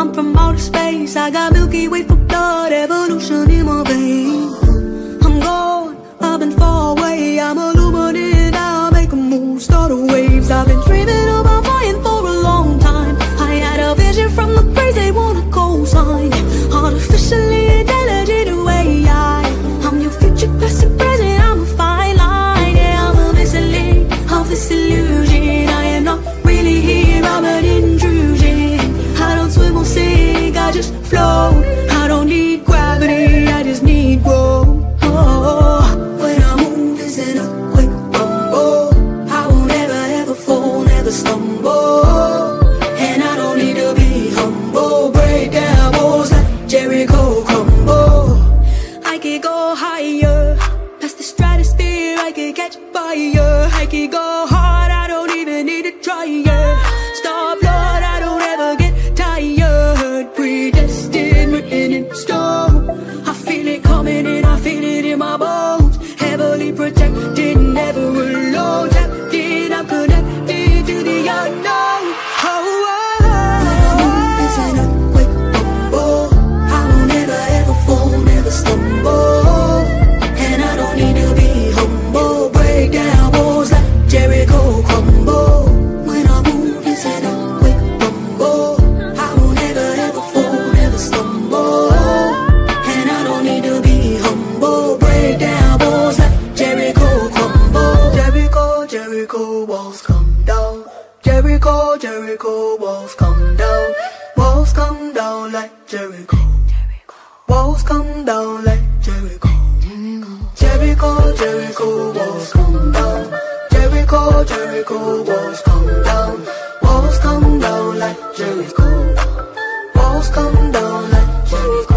I'm from outer space. I got Milky Way for blood, evolution in my veins. I'm gone, I've been far away. I'm a lumineer now, make a move, start a waves. I've been dreaming about flying for a long time. I had a vision from the praise they wanna co-sign. Artificially intelligent way, I'm your future, past and present. I'm a fine line, yeah, I'm a missing link of this illusion. I am not really here, I'm an intrusion. I don't swim or sink, I just float. I don't need gravity, I just need growth. When I move, it's in a quick rumble. I won't ever fall, never stumble. And I don't need to be humble. Break down walls like Jericho, crumble. I could go higher, past the stratosphere, I could catch fire. I could go hard, I don't even need to try it. Star blood, I don't ever get tired. Predestined, written in stone. I feel it coming in, I feel it in my bones. Heavily protected, never alone. Tapped in, I'm connected to the unknown. It's in a quick rumble. I won't ever fall, never stumble. And I don't need to be humble. Break down walls like Jericho, crumble. When I move, it's in a quick rumble. I won't ever fall, never stumble. And I don't need to be humble. Break down walls like Jericho, crumble. Jericho, Jericho, walls come down. Jericho, Jericho, walls come down. Walls come down like Jericho. Walls come down like Jericho. Jericho, Jericho, walls come down. Jericho, Jericho, walls come down. Walls come down like Jericho. Walls come down like Jericho.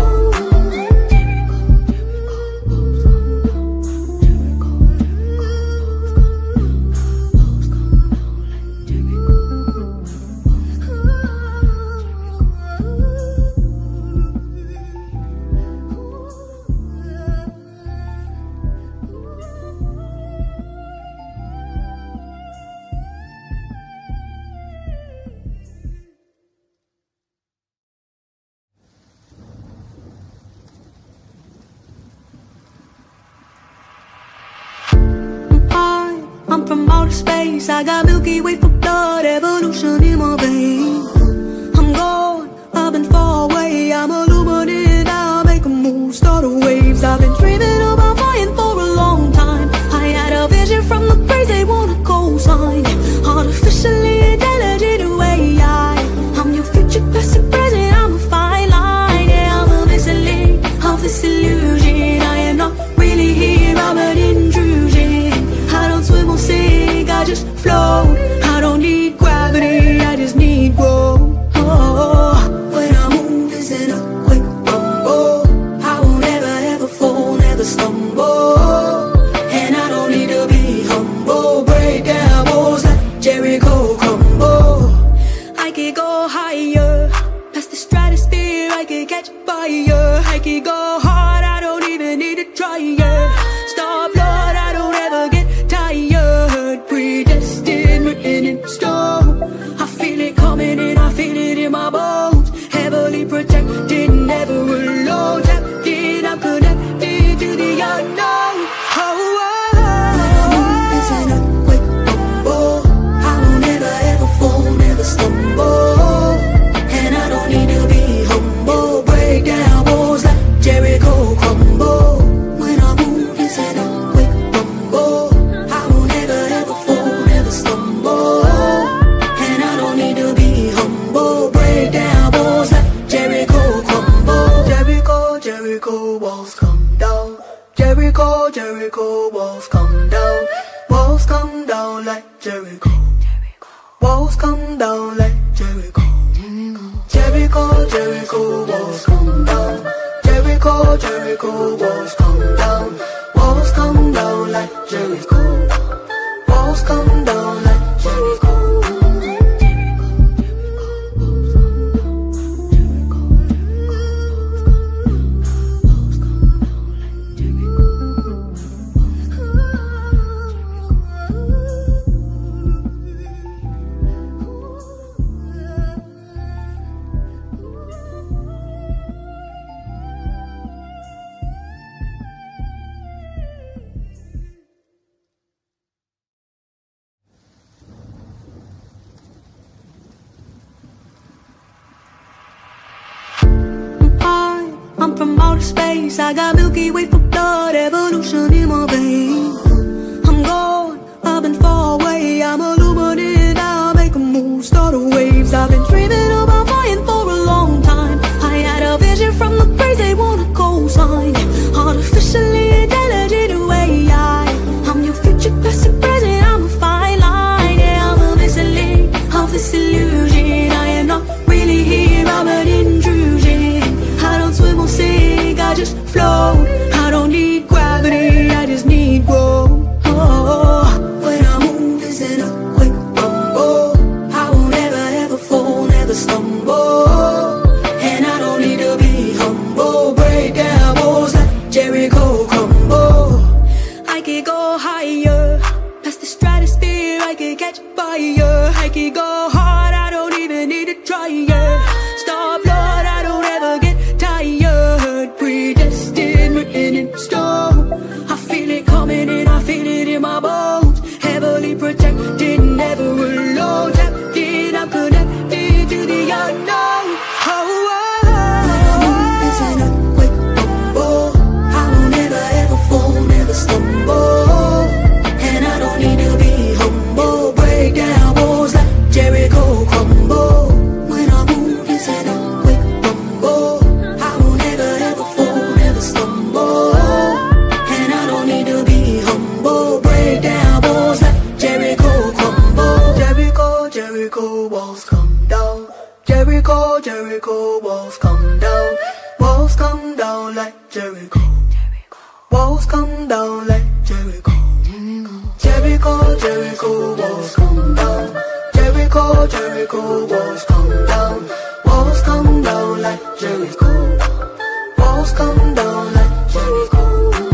I'm from outer space. I got Milky Way for blood, evolution in my veins. I'm gone, I've been far away. I'm a lumineer now, make a move, start a waves. I've been dreaming about flying for a long time. I had a vision from the praise they wanna co-sign. Artificially intelligent way, I'm your future, past and present. I'm a fine line, yeah, I'm a missing link of this illusion. I am not really here, I'm an intrusion. I don't swim or sink, I just float. I don't need gravity, I just need growth. When I move, it's in a quick rumble. I won't ever fall, never stumble. And I don't need to be humble. Break down walls like Jericho, crumble. I could go higher, past the stratosphere, I could catch fire. I could go hard, I don't even need to try it. Star blood, I don't ever get tired. Predestined, written in stone. I feel it coming in, I feel it in my bones. Heavily protected, never alone. Tapped in, I'm connected to the unknown. It's in a quick rumble. I won't ever fall, never stumble. And I don't need to be humble. Break down walls like Jericho, crumble. When I move, it's in a quick rumble. I won't ever fall, never stumble. And I don't need to be humble. Break down walls like Jericho, crumble. Jericho, Jericho, walls come down. Jericho, Jericho, walls come down. Walls come down like Jericho. Walls come down like Jericho. Jericho, Jericho, walls come down. Jericho, Jericho, walls come down. Walls come down like Jericho. Walls come down like Jericho. space. I got Milky Way for blood, evolution in my veins. I'm gone, I've been far away. I'm a lumineer now, make a move, start waves. I've been dreaming about flying for a long time. I had a vision from the crazy, wanna co-sign. Artificially intelligent way, I'm your future, past and present. I'm a fine line, yeah, I'm a missing link of this illusion. I am not really here, I'm an intrusion. I don't swim or sink, I just float. I don't need gravity, I just need growth. When I move, it's in a quick rumble. I won't ever fall, never stumble. And I don't need to be humble. Break down walls like Jericho, crumble. I could go higher, past the stratosphere, I could catch fire. I could go hard, I don't even need to try it. Star blood, I don't ever get tired. Predestined, written in stone. I feel it coming in, I feel it in my bones. Heavily protected, never alone. Tapped in, I'm connected to the unknown. It's in a quick rumble. I won't ever fall, never stumble. And I don't need to be humble. Break down walls like Jericho, crumble. When I move, it's in a quick rumble. I won't ever fall, never stumble. And I don't need to be humble. Break down walls like Jericho, crumble. Jericho, Jericho, walls come down. Jericho, Jericho, walls come down. Walls come down like Jericho. Walls come down like Jericho. Jericho, Jericho, walls come down. Jericho, Jericho, walls come down. Walls come down like Jericho. Walls come down like Jericho.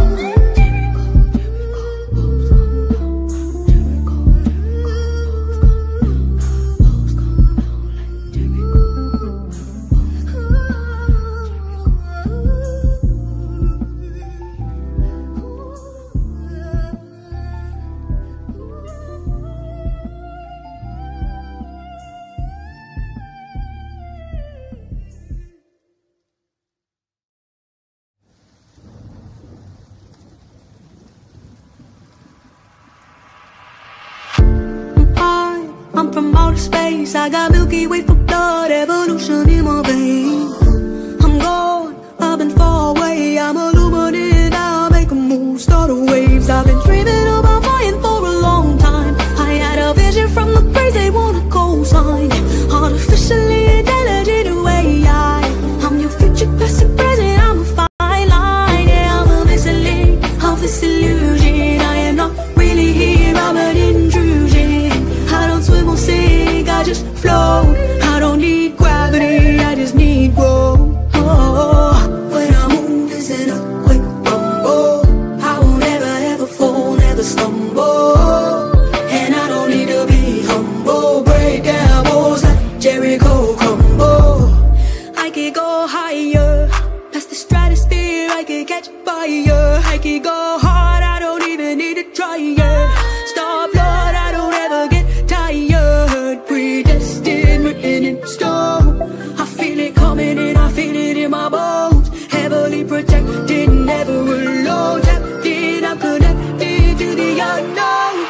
I'm from outer space, I got Milky Way for blood, evolution in my veins. I'm gone, I've been far away. I'm a lumineer now, make a move, start waves. I've been dreaming about flying for a long time. I had a vision from the crazy, wanna co-sign. Artificially intelligent way, I'm your future, past and present. I'm a fine line, yeah, I'm a missing link of this illusion. I am not really here, I'm an intrusion. I don't swim or sink, I just float. I don't need gravity, I just need growth. When I move, it's in a quick rumble. I won't ever fall, never stumble. And I don't need to be humble. Break down walls like Jericho, crumble. I could go higher, past the stratosphere, I could catch fire. I could go hard, I don't even need to try it. Star blood, I don't ever get tired. Predestined, written in stone. I feel it coming in, I feel it in my bones. Heavily protected, never alone. Tapped in, I'm connected to the unknown.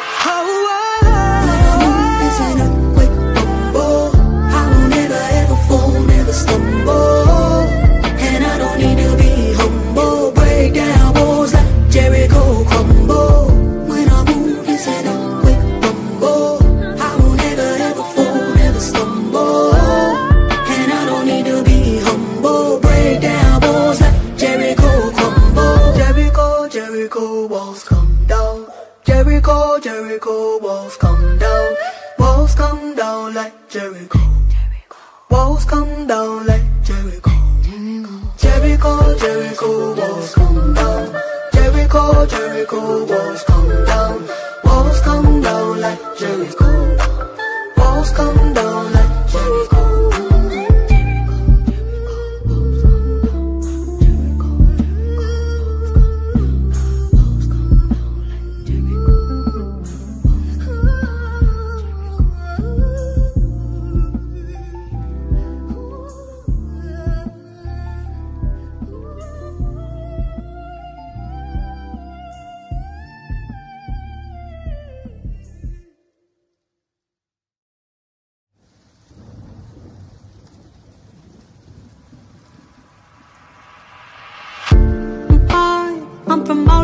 It's in a quick rumble. I won't ever fall, never stumble. And I don't need to be humble. Break down walls like Jericho, crumble. When I move, it's in a quick rumble. I won't ever fall, never stumble. And I don't need to be humble. Break down walls like Jericho, crumble. Jericho, Jericho, walls come down. Jericho, Jericho, walls come down. Walls come down like Jericho. Walls come down like Jericho. Jericho, Jericho, walls come down. Jericho, Jericho, walls come down. Walls come down like Jericho. Walls come down like Jericho.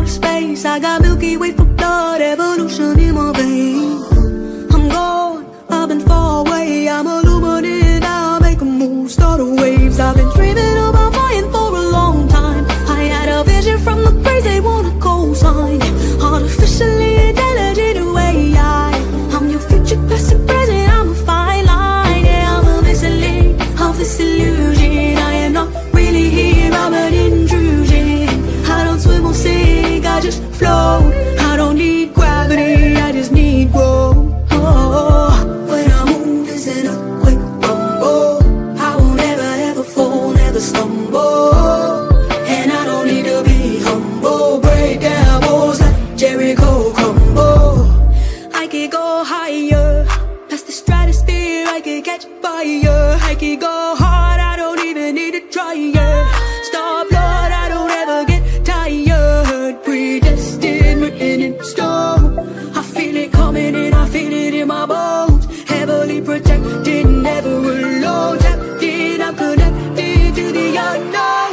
outer space. I got Milky Way for blood, evolution in my veins. I'm gone, I've been far away. I'm a lumineer now, make a move, start the waves. I've been dreaming about flying for a long time. I had a vision from the praise they want a cosign. Artificially intelligent AI. I'm your future, past and present, I'm a fine line. Yeah, I'm a missing link of this illusion. I am not really here, I'm an intrusion. I don't swim or sink, I just float. I don't need gravity, I just need growth. When I move, it's in a quick rumble. I won't ever fall, never stumble. And I don't need to be humble. Break down walls like Jericho, crumble. I could go higher, past the stratosphere, I could catch fire. I could go hard, I don't even need to try it. Star blood, I don't ever get tired. Predestined, written in stone. I feel it coming in, I feel it in my bones. Heavily protected, never alone. Tapped in, I'm connected to the unknown.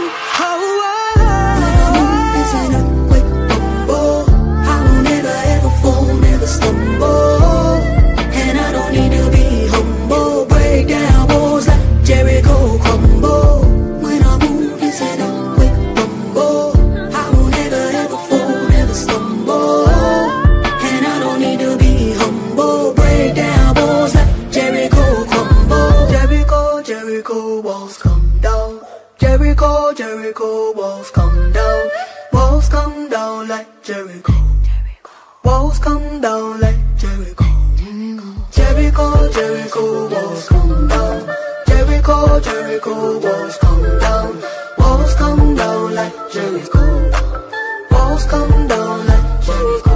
It's in a quick rumble. I won't ever fall, never stumble. And I don't need to be humble. Break down walls like Jericho, crumble. When I move, it's in a quick rumble. I won't ever fall, never stumble. And I don't need to be humble. Break down walls like Jericho, crumble. Jericho, Jericho, walls come down. Jericho, Jericho, walls come down. Walls come down like Jericho. Walls come down like Jericho. Jericho, Jericho, walls come down. Jericho, Jericho, walls come down. Walls come down like Jericho. Walls come down like Jericho.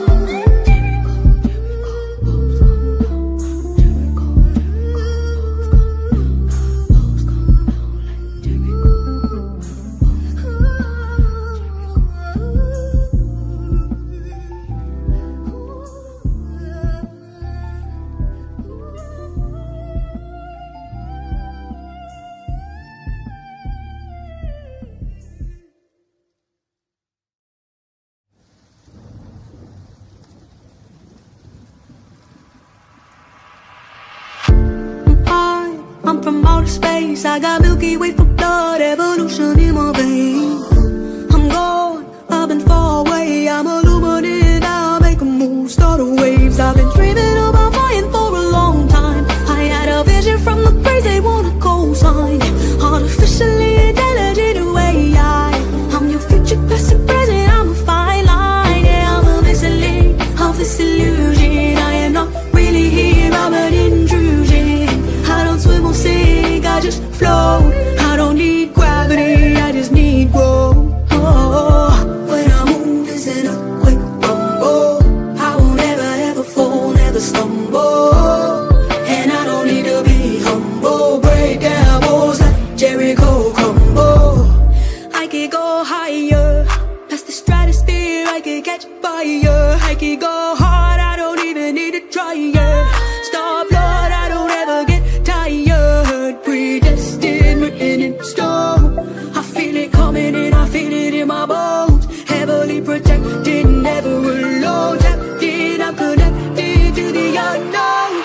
I'm from outer space, I got Milky Way for blood, evolution in my veins. I'm gone, I've been far away, I'm a lumineer now, make a move, start the waves. I've been dreaming about flying for a long time. I had a vision from the praise they want a cosign. Artificially intelligent AI. I'm your future, past and present, I'm a fine line. Yeah, I'm a missing link of this illusion. I am not really here, I'm an intrusion. I don't swim or sink, I just float. I don't need gravity, I just need growth. When I move, it's in a quick rumble. I won't ever fall, never stumble. And I don't need to be humble. Break down walls like Jericho, crumble. I could go higher, past the stratosphere, I could catch fire. I could go hard, I don't even need to try it. Star blood, I don't ever get tired. Predestined, written in stone. I feel it coming in, I feel it in my bones. Heavily protected, never alone. Tapped in, I'm connected to the unknown.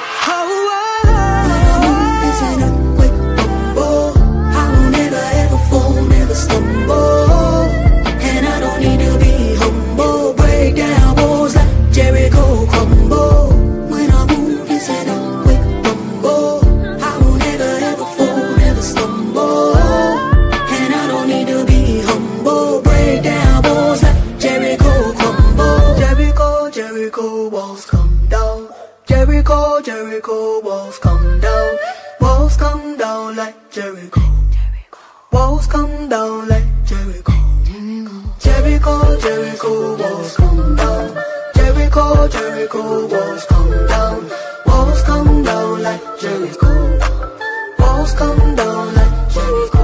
It's in a quick rumble. I won't ever fall, never stumble. And I don't need to be humble. Break down walls like Jericho, crumble. When I move, it's in a quick rumble. I won't ever fall, never stumble. And I don't need to be humble. Break down walls like Jericho, crumble. Jericho, Jericho, walls come down. Jericho, Jericho, walls come down. Walls come down like Jericho. Walls come down like Jericho. Jericho, Jericho, walls come down. Jericho, Jericho, walls come down. Walls come down like Jericho. Walls come down like Jericho.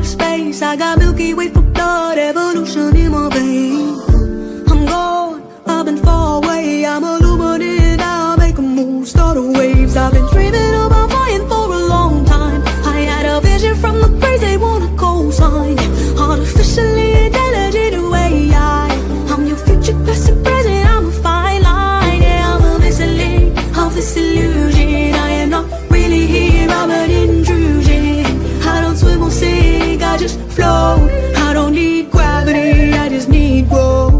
outer space. I got Milky Way for blood, evolution in my veins. I'm gone, I've been far away. I'm a lumineer now, make a move, start the waves. I've been dreaming about flying for a long time. I had a vision from the praise they want a cosign. Artificially intelligent AI. I'm your future, past and present, I'm a fine line. Yeah, I'm a missing link of this illusion. I am not really here, I'm an intrusion. I don't swim or sink, I just float. I don't need gravity, I just need growth.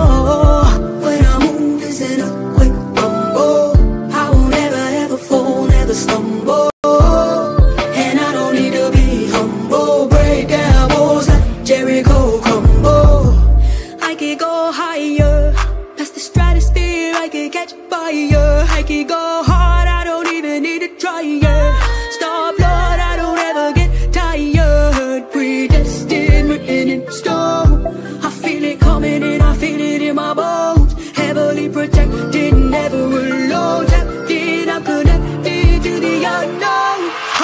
When I move, it's in a quick rumble. I won't ever, ever fall, never stumble. And I don't need to be humble. Break down walls like Jericho, crumble. I could go higher, past the stratosphere, I could catch fire. I could go hard, I don't even need to try it. Star blood, I don't ever get tired. Predestined, written in stone. I feel it coming in, I feel it in my bones. Heavily protected, never alone. Tapped in, I'm connected to the unknown.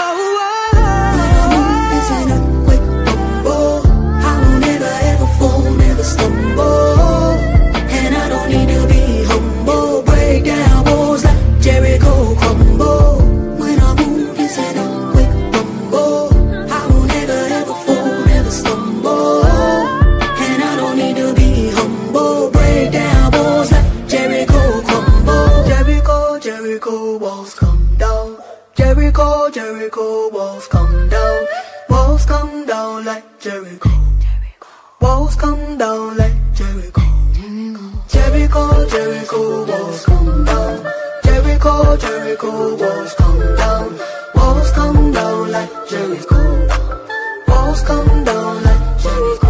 When I move, it's in a quick rumble. I won't ever, ever fall, never stumble. And I don't need to be humble. Break down walls like Jericho, crumble. When I move, it's in a quick rumble. I won't ever, ever fall, never stumble. And I don't need to be humble. Break down walls like Jericho, crumble. Jericho, Jericho, walls come down. Jericho, Jericho, walls come down. Walls come down like Jericho. Walls come down like Jericho. Jericho, Jericho, walls come down. Jericho, Jericho, walls come down. Walls come down like Jericho. Walls come down like Jericho.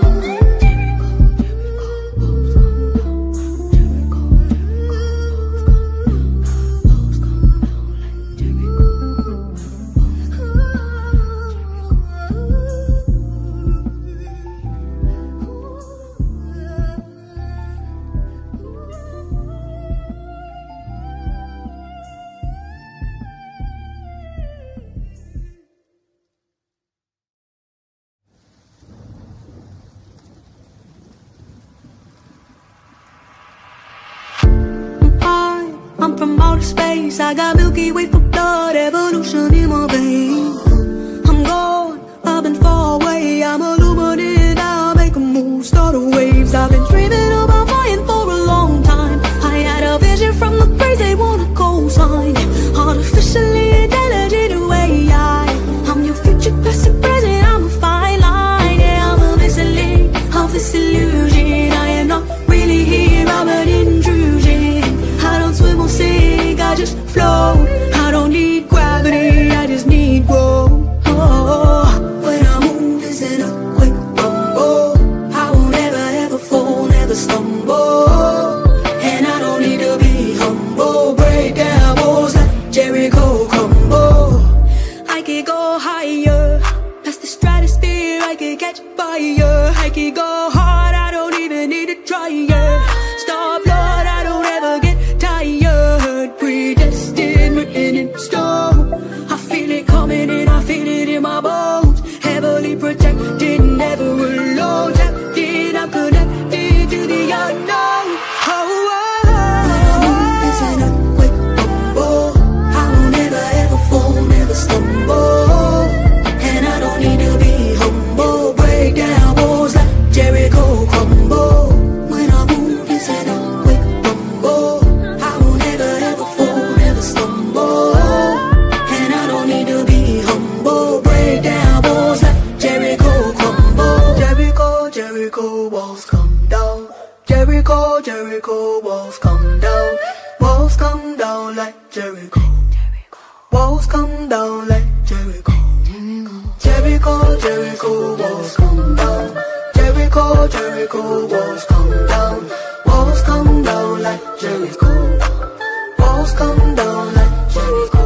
I'm from outer space, I got Milky Way for blood, evolution in my veins. I'm gone, I've been far away. I'm a lumineer now, make a move, start the waves. I've been dreaming about flying for a long time. I had a vision from the praise they want a cosign. Artificially intelligent AI. I'm your future, past and present, I'm a fine line. Yeah, I'm a missing link of this illusion. I am not really here, I'm an intrusion. I don't swim or sink, I just float. I don't need gravity, I just need growth. When I move, it's in a quick rumble. I won't ever, ever fall, never stumble. And I don't need to be humble. Break down walls like Jericho, crumble. I could go higher, past the stratosphere, I could catch fire. I could go hard, I don't even need to try it. Star blood, I don't ever get tired. Predestined, written in stone. I feel it coming in, I feel it in my bones. Heavily protected, never alone. Tapped in, I'm connected to the unknown. When I move, it's in a quick rumble. I won't ever, ever fall, never stumble. And I don't need to be humble. Break down walls like Jericho, crumble. When I move, it's in a quick rumble. I won't ever, ever fall, never stumble. And I don't need to be humble. Break down walls like Jericho, crumble. Jericho, Jericho, walls come down. Jericho, Jericho, walls come down. Walls come down like Jericho. Walls come down like Jericho. Jericho, Jericho, walls come down. Jericho, Jericho, walls come down. Walls come down like Jericho. Walls come down like Jericho.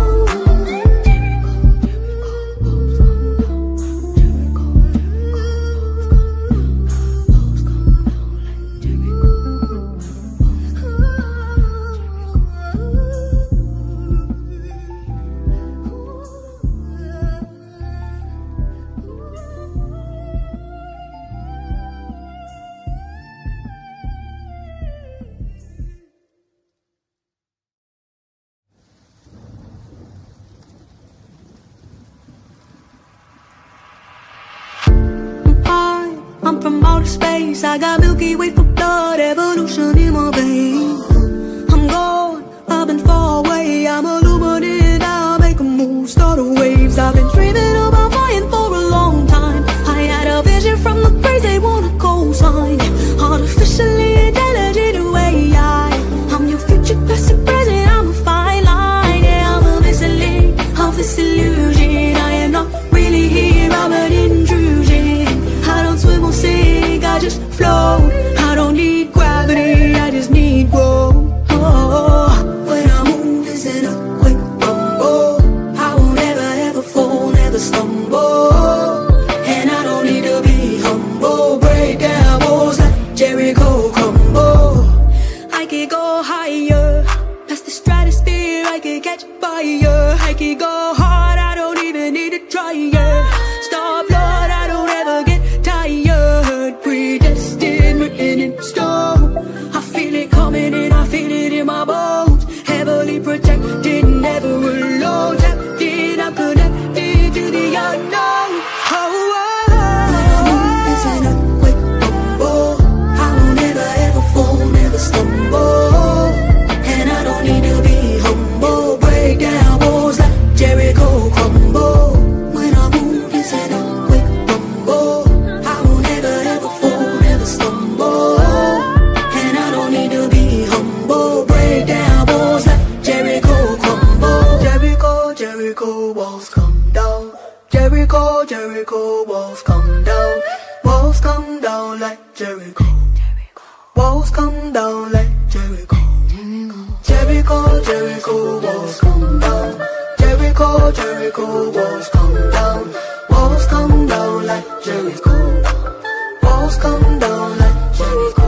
outer space. I got Milky Way for blood, evolution in my veins. I'm gone, I've been far away. I'm a lumineer now, make a move, start the waves. I've been dreaming about flying for a long time. I had a vision from the place they want a cosign. Artificially intelligent AI. I'm your future, past and present, I'm a fine line. Yeah, I'm a link of this illusion. I am not really here, I'm an intrusion. I don't swim or sink, I just float. I don't need gravity, I just need growth. When I move, it's in a quick rumble. I won't ever, ever fall, never stumble. And I don't need to be humble. Break down walls like Jericho, crumble. I could go higher, past the stratosphere, I could catch fire. I could go hard, I don't even need to try it. Star blood, I don't ever get tired. Predestined, written in stone. I feel it coming in, I feel it in my bones. Heavily protected, never alone. Tapped in, I'm connected to the unknown. It's in a quick rumble. I won't ever, ever fall, never stumble. And I don't need to be humble. Break down walls like Jericho, crumble. When I move, it's in a quick rumble. I won't ever, ever fall, never stumble. And I don't need to be humble. Break down walls like Jericho, crumble. Jericho, Jericho, walls come down. Jericho, Jericho, walls come down. Walls come down like Jericho. Walls come down like Jericho. Jericho, Jericho, walls come down. Jericho, Jericho, walls come down. Walls come down like Jericho. Walls come down like Jericho.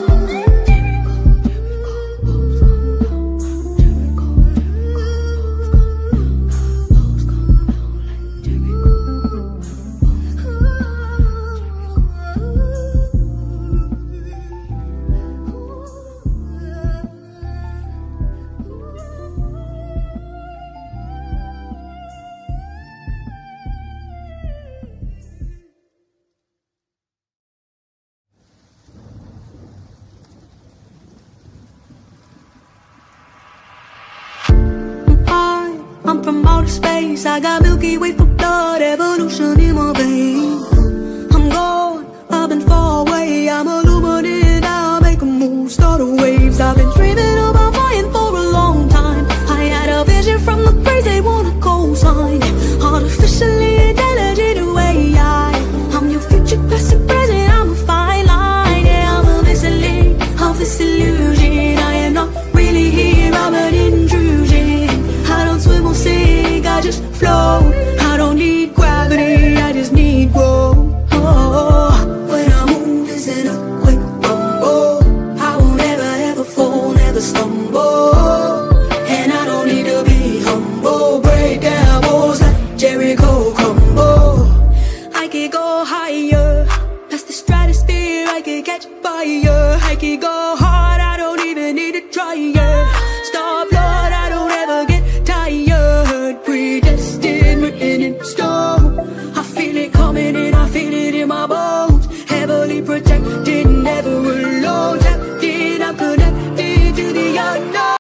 I'm from outer space, I got Milky Way for blood, evolution in my veins. I'm gone, I've been far away. I'm a lumineer now, make a move, start the waves. I've been dreaming about flying for a long time. I had a vision from the place they want a cosign. Artificially intelligent AI. I'm your future, past and present, I'm a fine line. Yeah, I'm a link of this illusion. I am not really here, I'm an intrusion. I don't swim or sink, I just float. I don't need gravity, I just need growth. When I move, it's in a quick rumble. I won't ever, ever fall, never stumble. And I don't need to be humble. Break down walls like Jericho, crumble. I could go higher, past the stratosphere, I could catch fire. I could go hard, I don't even need to try it. Star blood, I don't ever get tired. Predestined, written in stone. I feel it coming in, I feel it in my bones. Heavily protected, never alone. Tapped in, I'm connected to the unknown.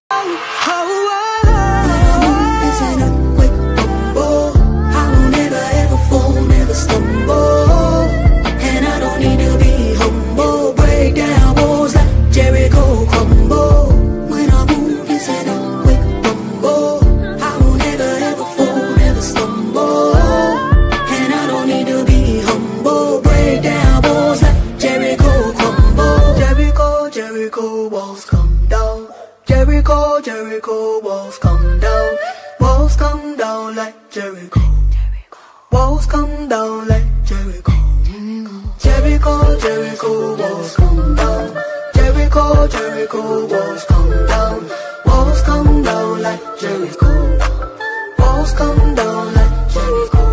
It's in a quick rumble. I won't ever, ever fall, never stumble. And I don't need to be humble. Break down walls like Jericho, crumble. When I move, it's in a quick rumble. I won't ever, ever fall, never stumble. And I don't need to be humble. Break down walls like Jericho, crumble. Jericho, Jericho, walls come down. Jericho, Jericho, walls come down. Walls come down like Jericho. Walls come down like Jericho. Jericho, Jericho, walls come down. Jericho, Jericho, walls come down. Walls come down like Jericho. Walls come down like Jericho.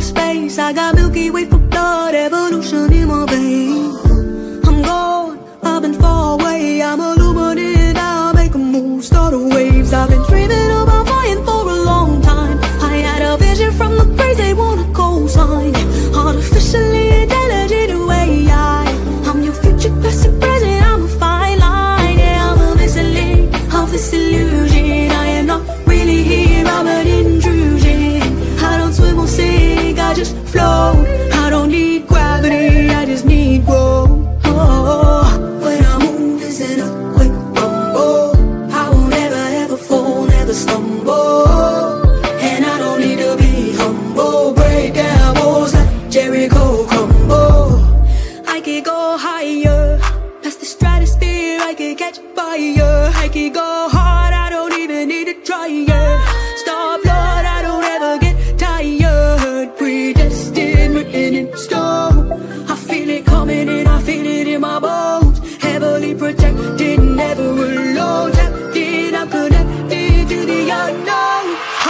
space. I got Milky Way for blood, evolution in my veins. I'm gone, I've been far away. I'm illuminated, I'll make a move, start waves. I've been dreaming about flying for a long time. I had a vision from the praise they wanna co-sign. Artificially intelligent way, I'm your future, past and present. I'm a fine line, yeah, I'm a missing link of this illusion. I am not really here, I'm an intrusion. I don't swim or sink, I just float. I don't need gravity, I just need growth. When I move, it's in a quick rumble. I won't ever fall, never stumble. And I don't need to be humble. Break down walls like Jericho, crumble. I could go higher, past the stratosphere, I could catch fire. I could go hard, I don't even need to try it. Stop, Lord, I don't ever get tired. Predestined, written in stone. I feel it coming and I feel it in my bones. Heavily protected, never alone. Tapped in, I'm connected to the unknown.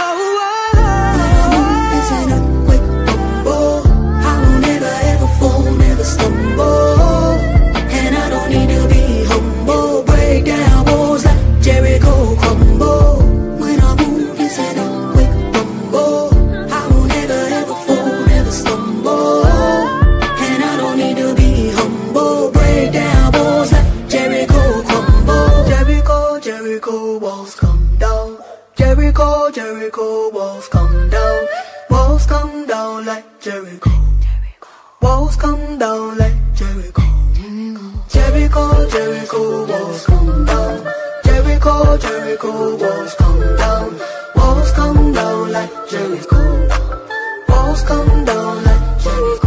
It's in a quick rumble. I won't ever fall, never stumble. And I don't need to be humble. Break down walls like Jericho, crumble. When I move, it's in a quick rumble. I won't ever fall, never stumble. And I don't need to be humble. Break down walls like Jericho, crumble. Jericho, Jericho, walls come down. Jericho, Jericho, walls come down. Walls come down like Jericho. Walls come down like Jericho. Jericho, Jericho, walls come down. Jericho, Jericho, walls come down. Walls come down like Jericho. Walls come down like Jericho.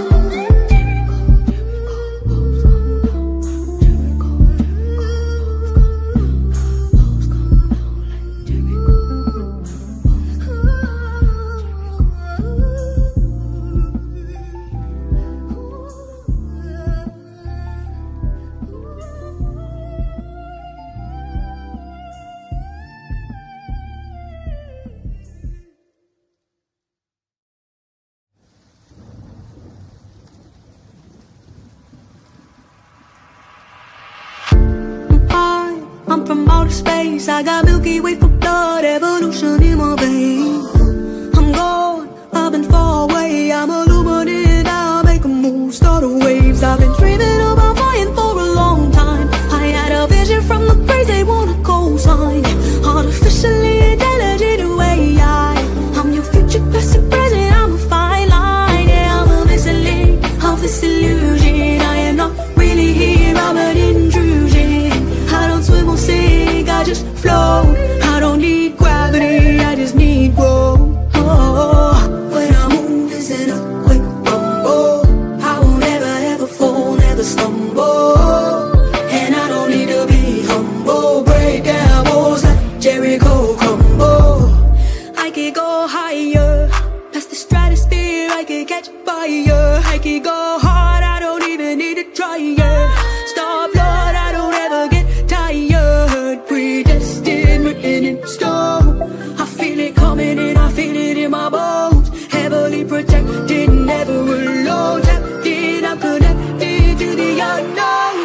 I'm from outer space, I got Milky Way for blood, evolution in my veins. I'm gone, I've been far away, I'm illuminated, I'll make a move, start waves. I've been dreaming about flying for a long time. I had a vision from the praise they wanna co-sign. Artificially intelligent way, I'm your future, past and present. I'm a fine line, yeah, I'm a missing link of this illusion. I am not really here, I'm an intrusion. I don't swim or sink, I just float. I don't need gravity, I just need growth. When I move, it's in a quick rumble. I won't ever fall, never stumble. And I don't need to be humble. Break down walls like Jericho, crumble. I could go higher, past the stratosphere, I could catch fire. I could go hard, I don't even need to try it. Stop, Lord, I don't ever get tired. Predestined, written in stone. I feel it coming and I feel it in my bones. Heavily protected, never alone. Tapped in, I'm connected to the unknown.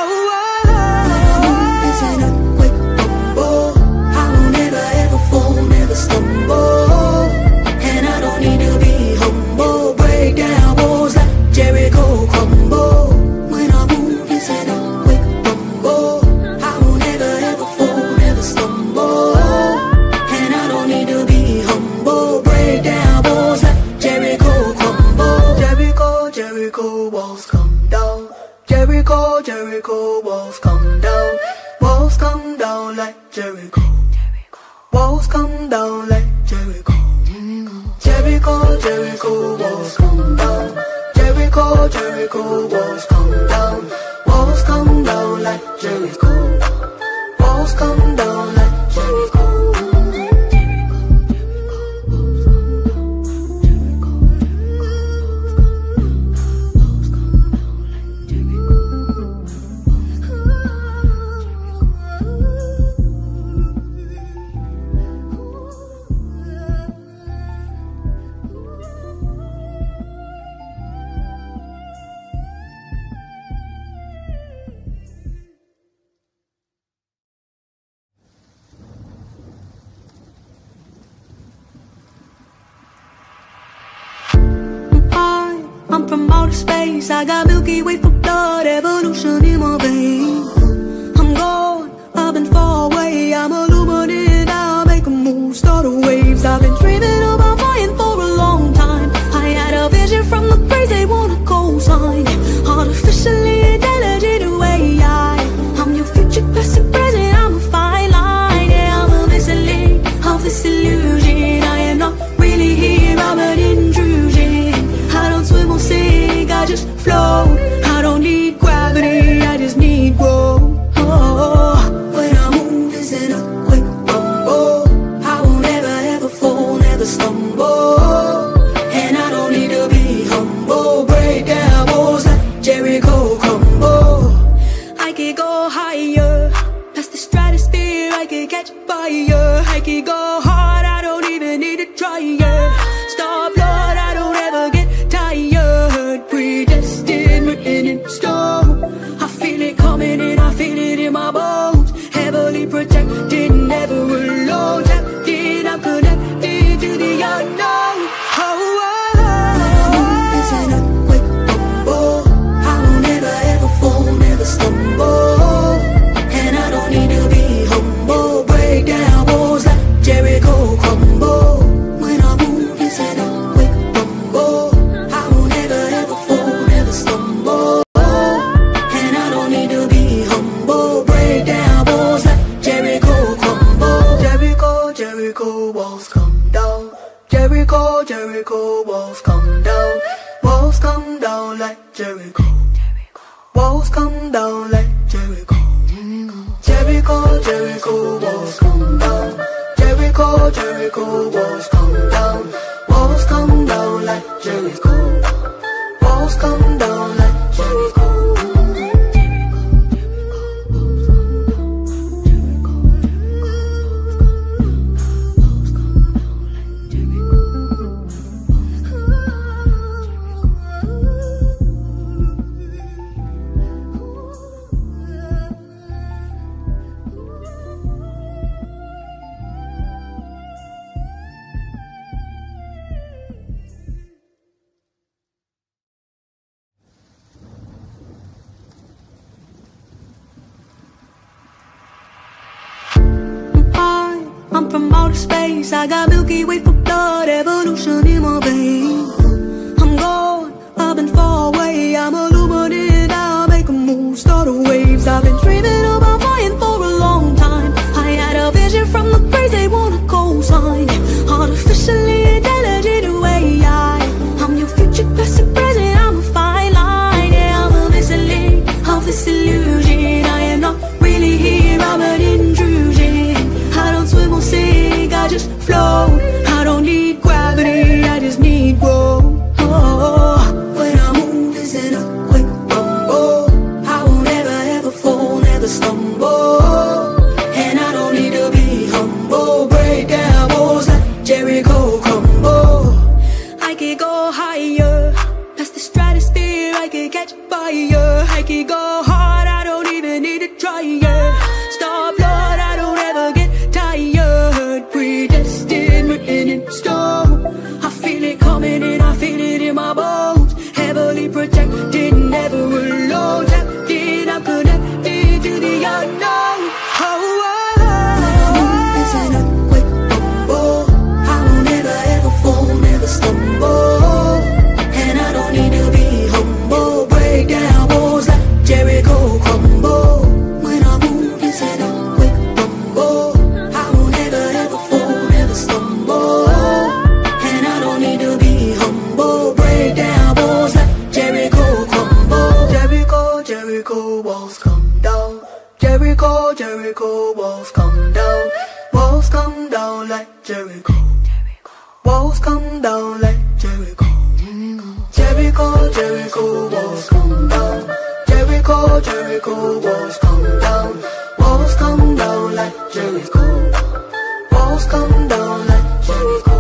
It's in a quick rumble. I won't ever fall, never stumble. And I don't need to be humble. Break down walls like Jericho, crumble. When I move, it's in a quick rumble. I won't ever fall, never stumble. And I don't need to be humble. Break down walls like Jericho, crumble. Jericho, Jericho, walls come down. Jericho, Jericho, walls come down. Walls come down like Jericho. Walls come down like Jericho. Jericho, Jericho, walls come down. Jericho, Jericho, walls come down. Walls come down like Jericho. Walls come down like Jericho. from outer space. I got Milky Way for blood, evolution in my veins. I'm gone, I've been far away. I'm a lumineer now, make a move, start waves. I've been dreaming about flying for a long time. I had a vision from the praise they wanna co-sign. Artificially intelligent AI. I'm your future, past and present, I'm a fine line. Yeah, I'm a missing link of this illusion. I am not really here, I'm an intrusion. I don't swim or sink, I just float. I don't need gravity, I just need growth. When I move, it's in a quick rumble. I won't ever fall, never stumble. And I don't need to be humble. Break down walls like Jericho, crumble. I could go higher, past the stratosphere, I could catch fire. I could go hard, I don't even need to try it. Stop blood, I don't ever get tired. Predestined, written in stone. I feel it coming in, I feel it in my bones. Heavily protected, never alone. Tapped in, I'm connected to the unknown. It's in a quick rumble. I won't ever fall, never stumble. And I don't need to be humble. Break down walls like Jericho, crumble. When I move, it's in a quick rumble. I won't ever fall, never stumble. And I don't need to be humble. Break down walls like Jericho, crumble. Jericho, Jericho, walls come down. Jericho, Jericho, walls come down. Walls come down like Jericho. Walls come down like Jericho. Jericho, Jericho, walls come down. Jericho, Jericho, walls come down. Walls come down like Jericho. Walls come down like Jericho. I'm from outer space, I got Milky Way for blood, evolution in my veins. I'm gone, I've been far away. I'm a lumineer now, make a move, start waves. I've been dreaming about flying for a long time. I had a vision from the praise they wanna co-sign. Artificially intelligent AI. I'm your future, past and present, I'm a fine line. Yeah, I'm a missing link of this illusion. I am not really here, I'm an intrusion. I don't swim or sink, I just float. I don't need gravity, I just need growth. When I move, it's in a quick rumble. I won't ever fall, never stumble. And I don't need to be humble. Break down walls like Jericho, crumble. I could go higher, past the stratosphere, I could catch fire. I could go hard, I don't even need to try it. Stop blood, I don't ever get tired. Predestined, written in stone. I feel it coming in, I feel it in my bones. Heavily protected, never alone. Tapped in, I'm connected to the unknown. It's in a quick rumble. I won't ever fall, never stumble. And I don't need to be humble. Break down walls like Jericho, crumble. When I move, it's in a quick rumble. I won't ever fall, never stumble. And I don't need to be humble. Break down walls like Jericho, crumble. Jericho, Jericho, walls come down. Jericho, Jericho, walls come down. Walls come down like Jericho. Walls come down like Jericho. Jericho, Jericho, walls come down. Jericho, Jericho, walls come down. Walls come down like Jericho. Walls come down like Jericho.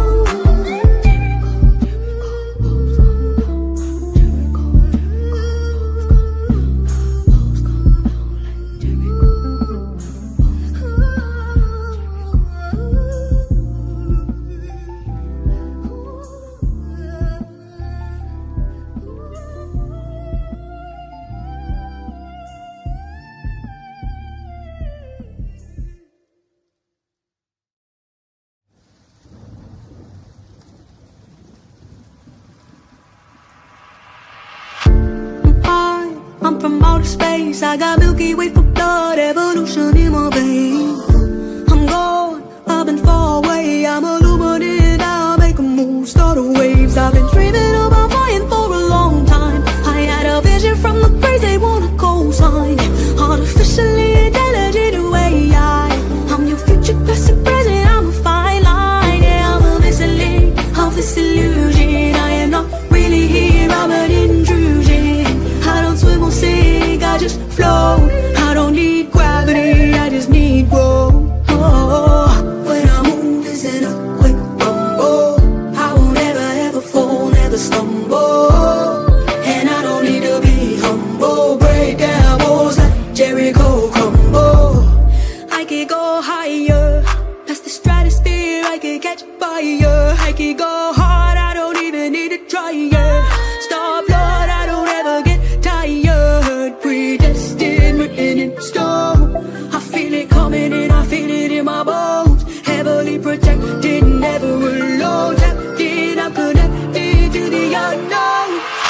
from outer space. I got Milky Way for blood, evolution in my veins. I'm gone, I've been far away. I'm a lumineer now, make a move, start the waves. I've been dreaming about flying for a long time. I had a vision from the praise they want a co-sign. Artificially intelligent AI. I'm your future, past and present, I'm a fine line. Yeah, I'm a missing link of this illusion. I am not really here, I'm an intrusion. I don't swim or sink, I just float. I don't need gravity, I just need growth. When I move, it's in a quick rumble. I won't ever, ever fall, never stumble. And I don't need to be humble. Break down walls like Jericho, crumble. I could go higher, past the stratosphere, I could catch fire. I could go hard, I don't even need to try it. Star blood, I don't ever get tired. Predestined, written in stone. I feel it coming and I feel it in my bones. Heavily protected, never alone. Tapped in, I'm connected to the unknown.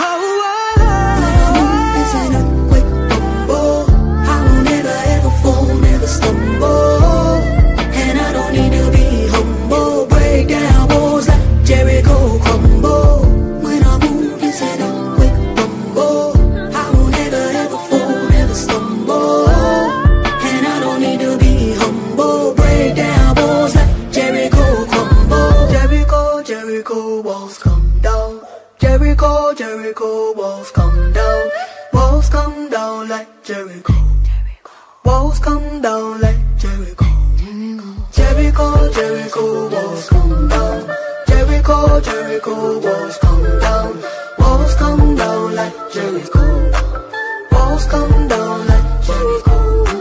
It's in a quick rumble. I won't ever, ever fall, never stumble. And I don't need to be humble. Break down walls like Jericho, crumble. When I move, it's in a quick rumble. I won't ever, ever fall, never stumble. And I don't need to be humble. Break down walls like Jericho, crumble. Jericho, Jericho, walls come down. Jericho, Jericho, walls come down. Walls come down like Jericho. Walls come down like Jericho. Jericho, Jericho, walls come down. Jericho, Jericho, walls come down. Walls come down like Jericho. Walls come down like Jericho.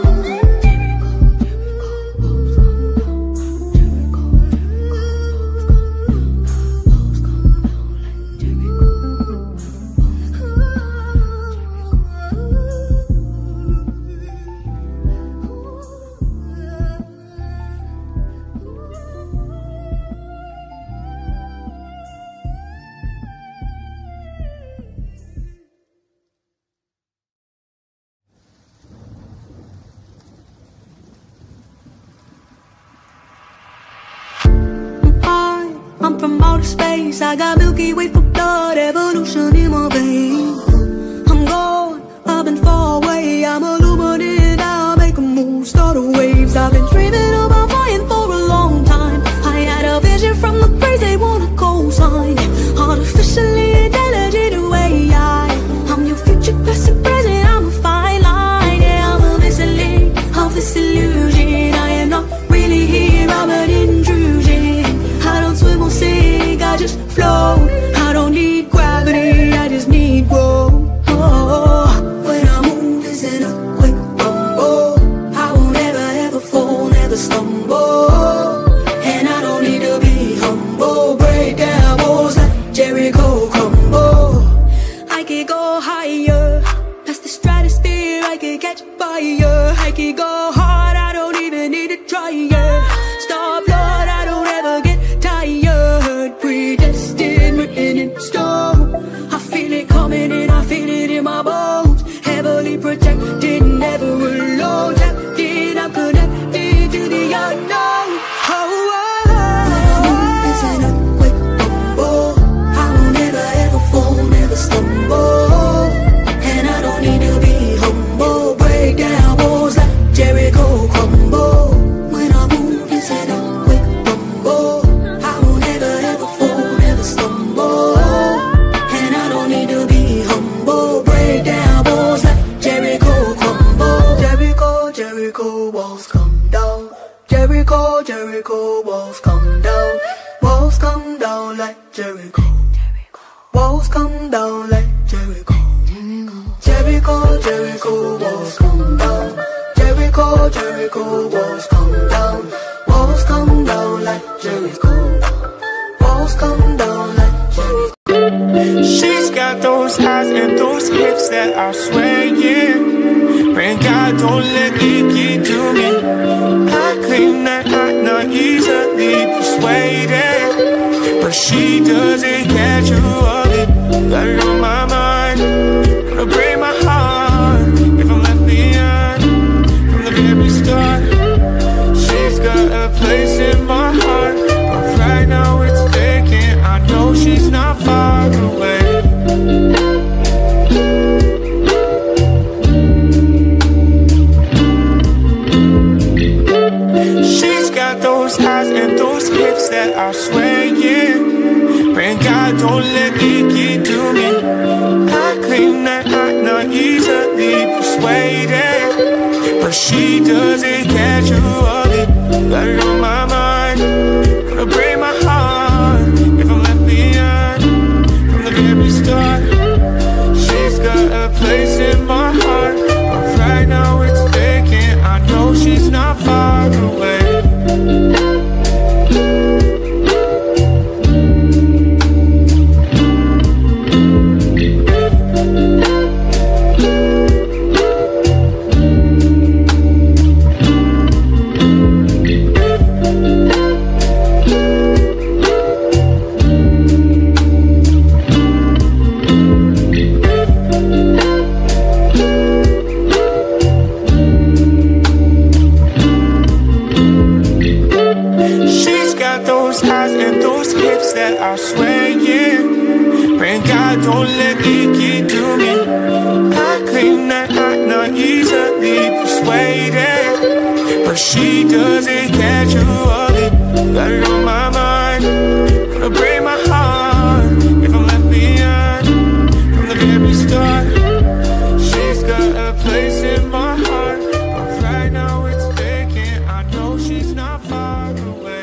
I'm from outer space, I got Milky Way for blood, evolution in my veins. I'm gone, I've been far away. I'm a lumineer now, make a move, start the waves. I've been dreaming about flying for a long time. I had a vision from the praise they want a co-sign. Artificially intelligent AI. I'm your future, past and present, I'm a fine line. Yeah, I'm a missing link of this illusion. I am not really here, I'm an intrusion. I don't swim or sink, I just float. I don't need gravity, I just need growth. When I move, it's in a quick rumble. I won't ever, ever fall, never stumble. And I don't need to be humble. Break down walls like Jericho, crumble. I could go higher, past the stratosphere, I could catch fire. I could go hard, I don't even need to try it. Star blood, I don't ever get tired. Predestined, written in stone. I feel it coming and I feel it in my bones. Heavily protected, never alone. Tapped in, I'm connected to the unknown. It's in a quick rumble. I won't ever, ever fall, never stumble. And I don't need to be humble. Break down walls like Jericho, crumble. When I move, it's in a quick rumble. I won't ever, ever fall, never stumble. And I don't need to be humble. Break down walls like Jericho, crumble. Jericho, Jericho, walls come down. Jericho, Jericho, walls come down. Walls come down like Jericho. Walls come down like Jericho. Jericho, Jericho, walls come down. Jericho, Jericho, walls come down. Walls come down like Jericho. Walls come down like Jericho. She's got those eyes and those hips that are swaying. Pray God don't let it get to me. I claim that I'm not easily persuaded, but she doesn't catch you up. Got it on my mind, gonna break my heart. that I swear, yeah. Praying God don't let it get to me. I claim that I'm not easily persuaded, but she doesn't casually. Got it on my mind, gonna break my heart if I'm left behind. From the very start, she's got a place in my heart, but right now it's vacant. I know she's not far away. I swear, yeah. Praying God don't let it get to me. I claim that I'm not easily persuaded, but she doesn't casually. Got it on my mind, gonna break my heart if I'm left behind. From the very start, she's got a place in my heart, but right now it's vacant. I know she's not far away.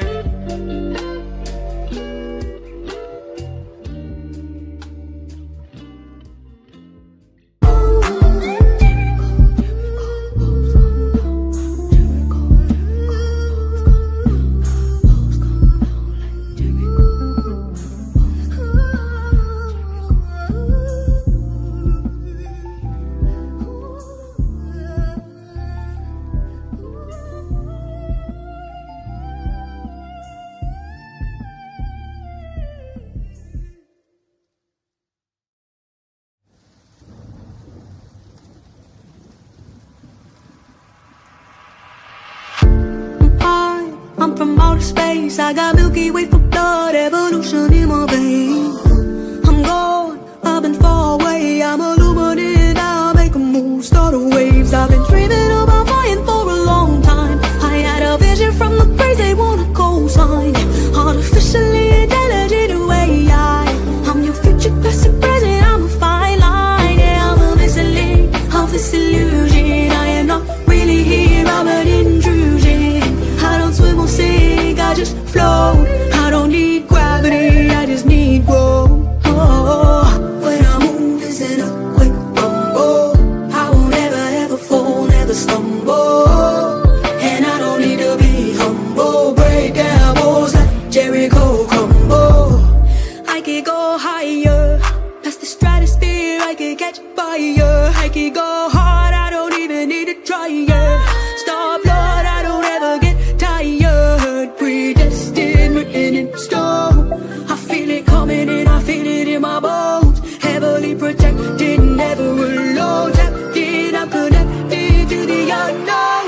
I'm from outer space, I got Milky Way for blood, evolution in my veins. I'm gone, I've been far away, I'm a lumineer now, make a move, start the waves. I've been dreaming about flying for a long time. I had a vision from the praise they wanna co-sign. Artificially intelligent AI, I'm your future, past and present, I'm a fine line. Yeah, I'm a missing link of this illusion. I am not really here, I'm an intrusion. I don't swim or sink, I just float. I don't need gravity, I just need growth. When I move, it's in a quick rumble. I won't ever, ever fall, never stumble. And I don't need to be humble. Break down walls like Jericho, crumble. I could go higher, past the stratosphere, I could catch fire. I could go hard, I don't even need to try it. Stop, Lord, I don't ever get tired. Predestined, written in stone. I feel it coming and I feel it in my bones. Heavily protected, never alone. Tapped in, I'm connected to the unknown.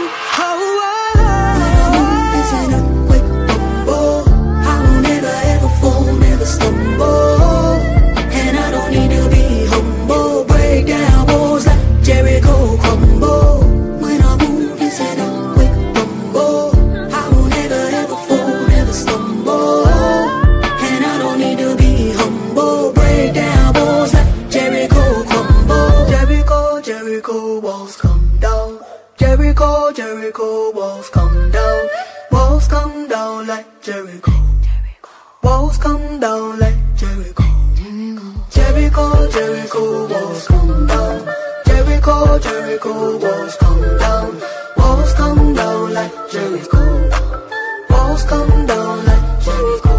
It's in a quick rumble. I won't ever, ever fall, never stumble. And I don't need to be humble. Break down walls like Jericho, crumble. When I move, it's in a quick rumble. I won't ever, ever fall, never stumble. And I don't need to be humble. Break down walls like Jericho, crumble. Jericho, Jericho, walls come down. Jericho, Jericho, walls come down. Walls come down like Jericho. Walls come down like Jericho. Jericho, Jericho, walls come down. Jericho, Jericho, walls come down. Walls come down like Jericho. Walls come down like Jericho.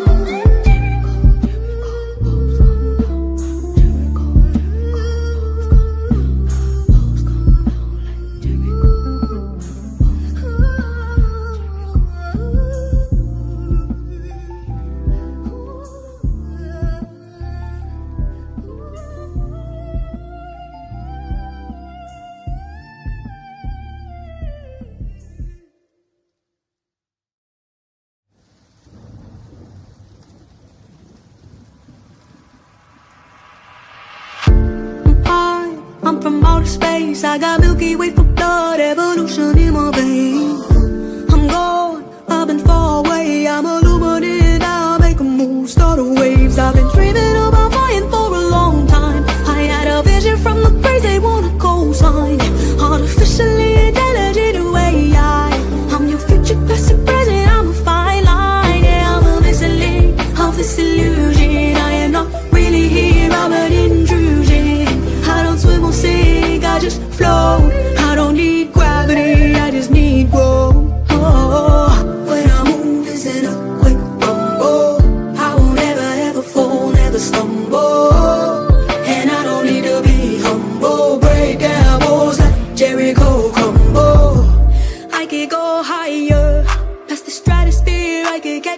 I'm from outer space, I got Milky Way for blood, evolution in my veins. I'm gone, I've been far away, I'm a lumineer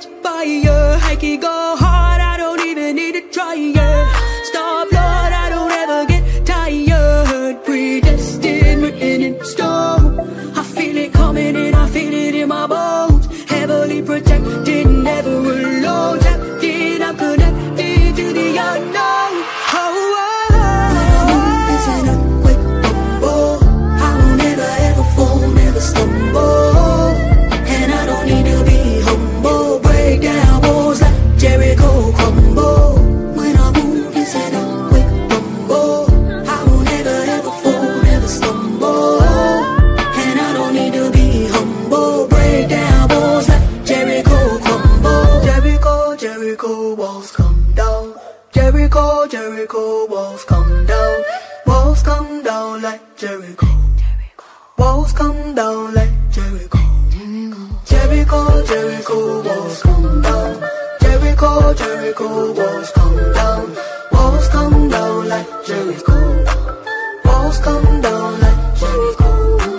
fire. I can go hard, I don't even need to try it. Stop, Lord, I don't ever get tired. Predestined, written in stone. I feel it coming and I feel it in my bones. Heavily protected, never alone. Tapped in, I'm connected to the unknown. Oh, oh, oh. It's an earthquake rumble. I won't ever ever fall, never stumble. And I don't need to be humble. Break down walls like Jericho crumble. When I move, it's an earthquake rumble. I won't ever ever fall, never stumble. And I don't need to be humble. Break down walls like Jericho crumble. Jericho, Jericho walls come down. Jericho, Jericho walls come down. Walls come down like Jericho. Walls come down like Jericho. Jericho, Jericho walls come down. Jericho, Jericho walls come down. Walls come down like Jericho. Walls come down like Jericho.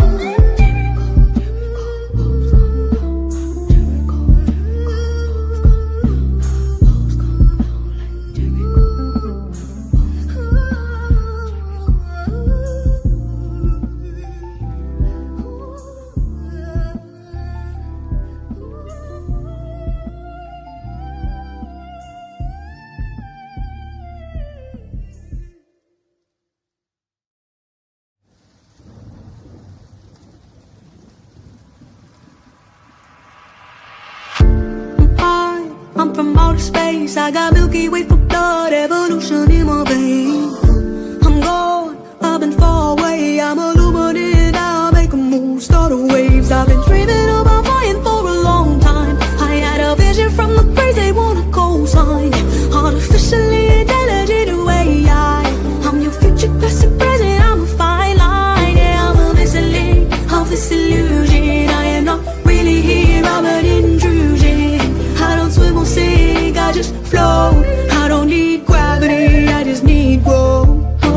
I'm from outer space, I got Milky Way for blood, evolution in my veins. I'm gone, I've been far away, I'm a lumineer now, make a move, start the waves. I've been dreaming about flying for a long time. I had a vision from the praise they wanna co-sign. Artificially intelligent AI. I'm your future, past and present, I'm a fine line. Yeah, I'm a missing link of this illusion. I am not really here, I'm an intrusion. I don't swim or sink, I just float. I don't need gravity, I just need growth.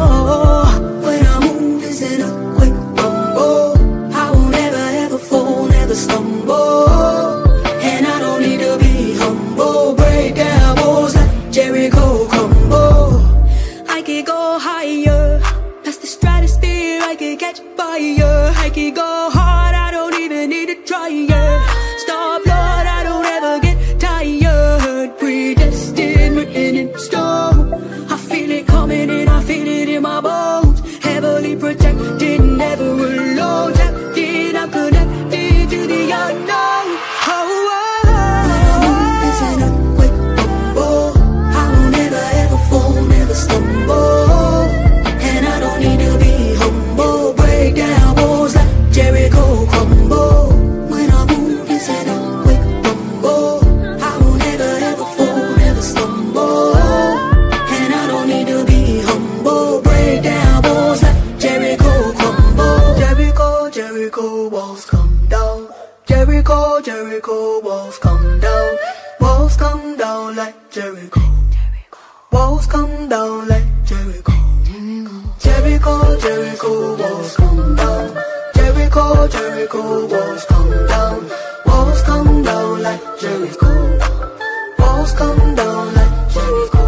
When I move, it's an earthquake rumble. I won't ever ever fall, never stumble. And I don't need to be humble. Break down walls like Jericho crumble. I could go higher, past the stratosphere, I could catch fire. I could go hard, I don't even need to try it. Stop, Lord, I don't ever get tired. Predestined, written in stone. I feel it coming and I feel it in my bones. Heavily protected, never alone. Tapped in, I'm connected to the unknown. Oh, oh, oh. It's an earthquake rumble. I won't ever ever fall, never stumble. And I don't need to be humble. Break down walls like Jericho crumble. When I move, it's an earthquake rumble. I won't ever ever fall, never stumble. And I don't need to be humble. Break down walls like Jericho crumble. Jericho, Jericho walls come down. Jericho, Jericho walls come down. Walls come down like Jericho. Walls come down like Jericho. Jericho, Jericho walls come down. Jericho, Jericho walls come down. Walls come down like Jericho. Walls come down like Jericho.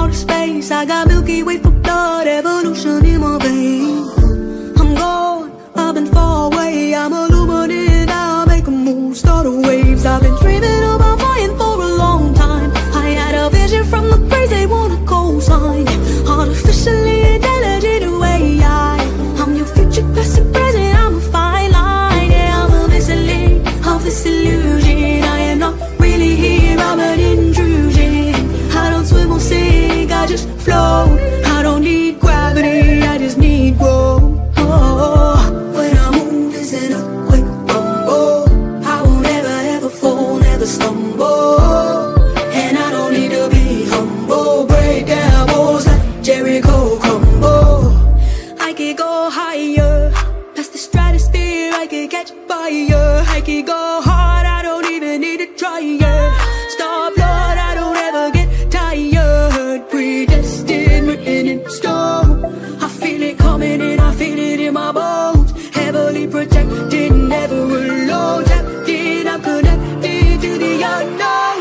outer space. I got Milky Way for blood, evolution in my veins. I'm gone, I've been far away. I'm a lumineer now, make a move, start waves. I've been dreaming about flying for a long time. I had a vision from the crazy, wanna co-sign. Artificially intelligent way, I'm your future, past and present. I'm a fine line, yeah, I'm a missing link of this illusion. I am not really here, I'm an intrusion. I don't swim or sink, I just float. I don't need gravity, I just need growth. When I move, it's in a quick rumble. I won't ever fall, never stumble. And I don't need to be humble. Break down walls like Jericho, crumble. I could go higher, past the stratosphere, I could catch fire. I could go hard, I don't even need to try it. Star blood, I don't ever get tired. Predestined, written in stone. I feel it coming in, I feel it in my bones. Heavily protected, never alone. Tapped in, I'm connected to the unknown.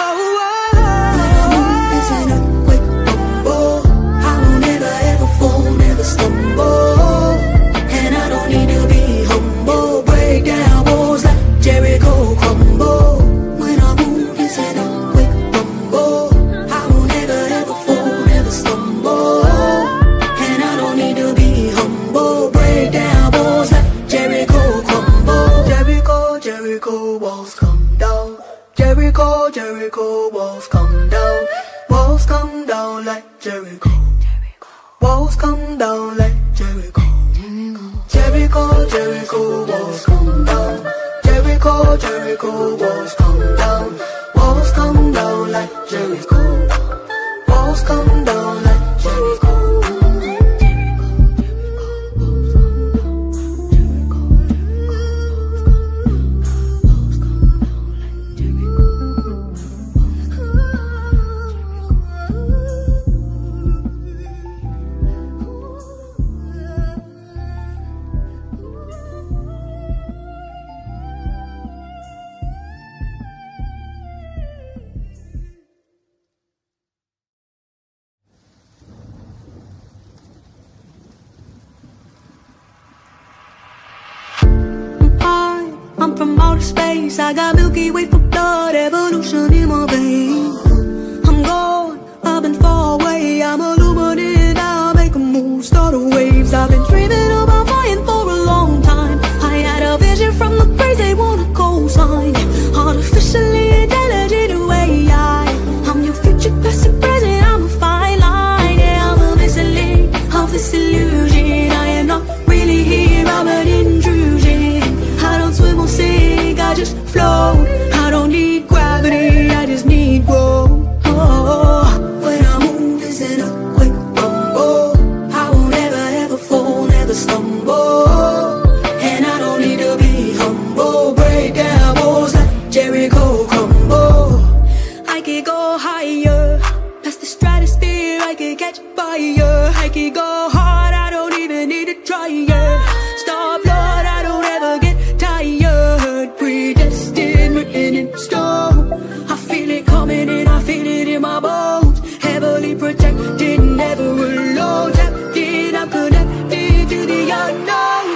It's in a quick rumble. I won't ever fall, never stumble. And I don't need to be humble. Break down walls like Jericho, crumble. When I move, it's in a quick rumble. I won't ever fall, never stumble. And I don't need to be humble. Break down walls like Jericho, crumble. Jericho, Jericho, walls come down. Jericho, Jericho, walls come down. Walls come down like Jericho. Walls come down like Jericho. Jericho, Jericho, walls come down. Jericho, Jericho, walls come down. Walls come down like Jericho. Walls come down like Jericho. I'm from outer space, I got Milky Way for blood, evolution in my veins. I'm gone, I've been far away. I'm a lumineer now, make a move, start waves. I've been dreaming about flying for a long time. I had a vision from the crazy, wanna co-sign. Artificially intelligent way, I'm your future, past and present. I'm a fine line, yeah, I'm a missing link of this illusion. I am not really here, I'm an intrusion. I don't swim or sink, I just float. I don't need gravity, I just need growth. When I move, it's in a quick rumble. I won't ever fall, never stumble. And I don't need to be humble. Break down walls like Jericho, crumble. I could go higher, past the stratosphere, I could catch fire. I could go hard, I don't even need to try it. Star blood, I don't ever get tired. Predestined, written in stone. I feel it coming in, I feel it in my bones. Heavily protected, never alone. Tapped in, I'm connected to the unknown.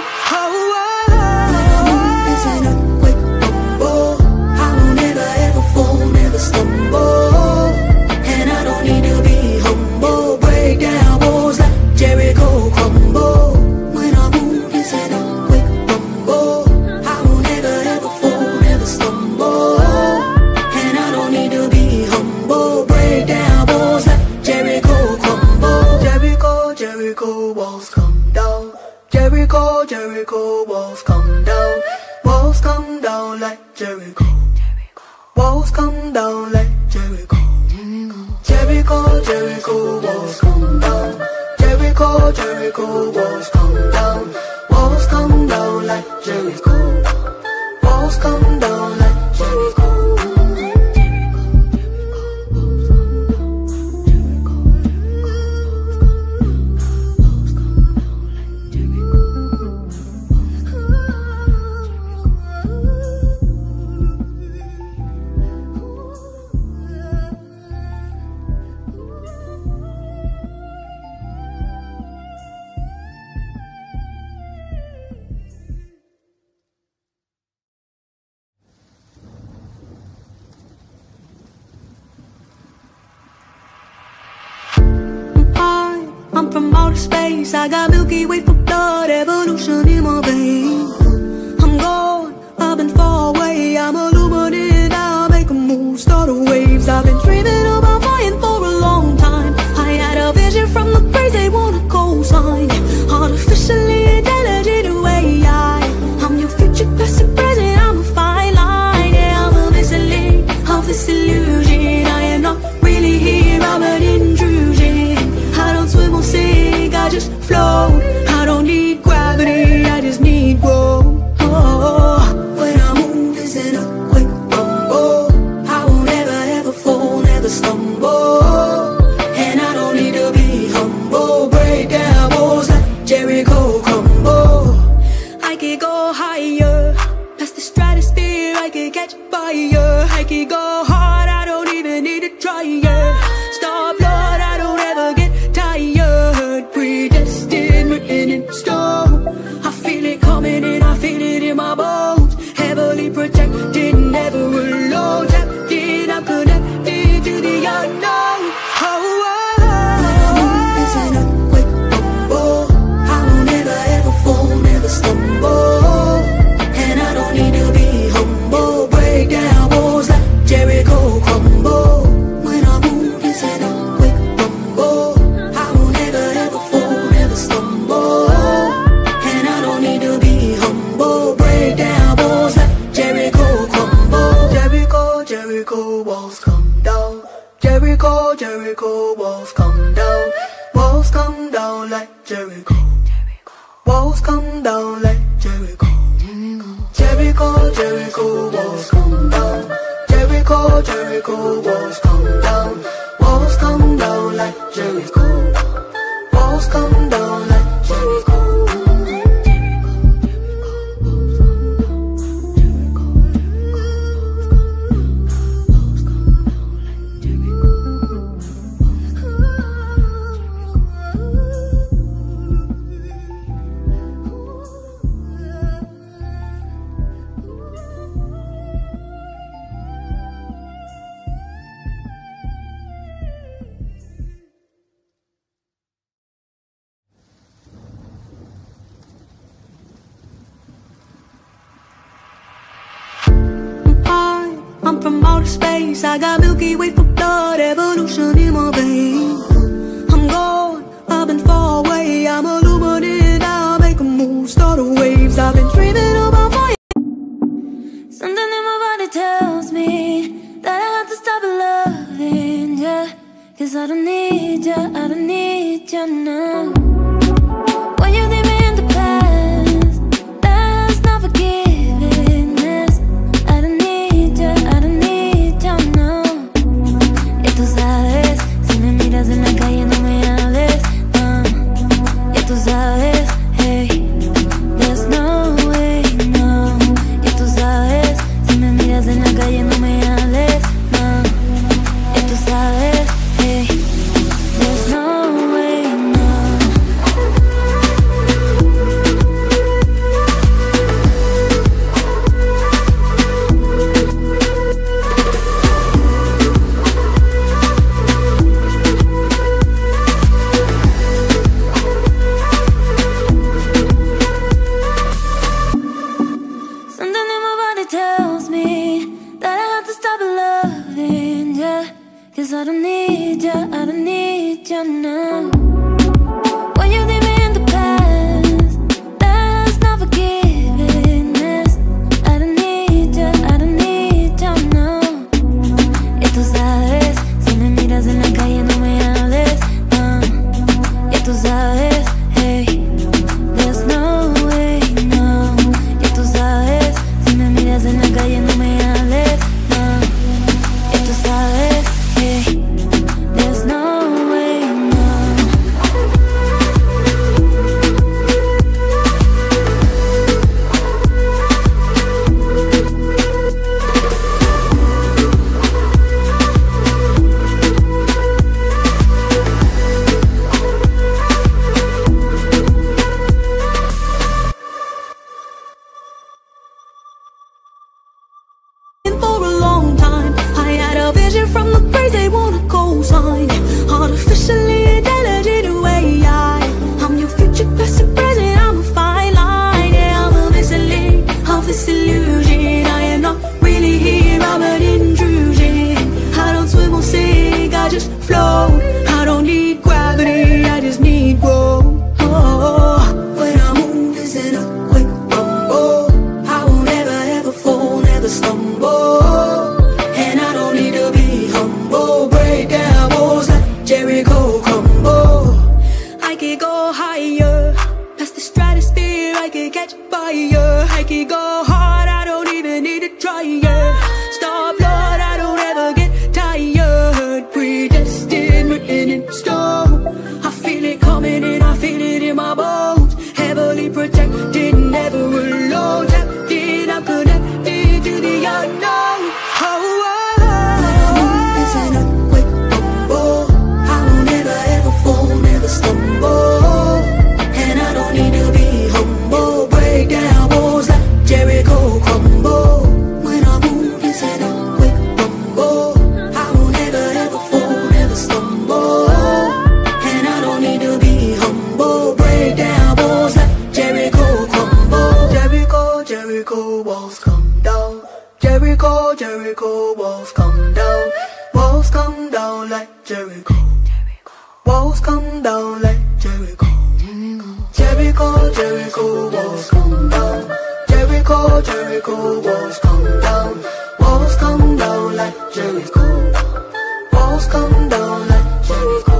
It's in a quick rumble. I won't ever fall, never stumble. And I don't need to be humble. Break down walls like Jericho, crumble. When I move, it's in a quick rumble. I won't ever fall, never stumble. And I don't need to be humble. Break down walls like Jericho, crumble. Jericho, Jericho, walls come down. Jericho, Jericho, walls come down. Walls come down like Jericho. Walls come down like Jericho. Jericho, Jericho, walls come down. Jericho, Jericho, walls come down. Walls come down like Jericho. Walls come down like Jericho. space. I got Milky Way for blood, evolution in my veins. I'm gone, I've been far away. I'm a lumineer now, make a move, start waves. I've been dreaming about flying for a long time. I had a vision from the crazy, wanna co-sign. Artificially intelligent way, I'm your future, past and present. I'm a fine line, yeah, I'm a mislead of this illusion. I am not really here, I'm an intrusion. I don't swim or sink, I just float. I don't need gravity, I just need growth. When I move, it's in a quick rumble. I won't ever fall, never stumble. And I don't need to be humble. Break down walls like Jericho, crumble. I could go higher, past the stratosphere, I could catch fire. I could go hard, I don't even need to try it. Star blood, I don't ever get tired. Predestined, written in stone. I feel it coming in, I feel it in my bones. Heavily protected, never alone. Tapped in, I'm connected to the unknown. It's in a quick rumble. I won't ever fall, never stumble. And I don't need to be humble. Break down walls like Jericho, crumble. When I move, it's in a quick rumble. I won't ever fall, never stumble. And I don't need to be humble. Break down walls like Jericho, crumble. Jericho, Jericho, walls come down. Jericho, Jericho, walls come down. Walls come down like Jericho. Walls come down like Jericho. Jericho, Jericho, walls come down. Jericho, Jericho, walls come down. Walls come down like Jericho. Walls come down like Jericho. I'm from outer space, I got Milky Way for blood, evolution in my veins. I'm gone, I've been far away. I'm a lumineer now, make a move, start waves. I've been dreaming about fire. Something in my body tells me that I have to stop loving ya, 'cause I don't need ya, I don't need ya now. When you leave me in the past, that's not forgiveness. I don't need ya, I don't need ya now. Y tú sabes, si me miras en la calle no me hables, no. Y tú sabes, hey, there's no way, no. Y tú sabes, si me miras en la calle no me hables, no. Y tú sabes, hey, there's no way, no. could catch fire. I could go hard, I don't even need to try it. Star blood, I don't ever get tired. Predestined, written in stone. I feel it coming and I feel it in my bones. Heavily protected, never alone. Tapped in, I'm connected to the unknown. It's an earthquake rumble. I won't ever fall, never stumble. And I don't need to be humble. Break down walls like Jericho crumble. When I move, it's an earthquake rumble. I won't ever fall, never stumble. And I don't need to be humble. Break down walls like Jericho crumble. Jericho, Jericho walls come down. Jericho, Jericho walls come down. Walls come down like Jericho. Walls come down like Jericho. Jericho, Jericho walls come down. Jericho, Jericho walls come down. Walls come down like Jericho. Walls come down like Jericho.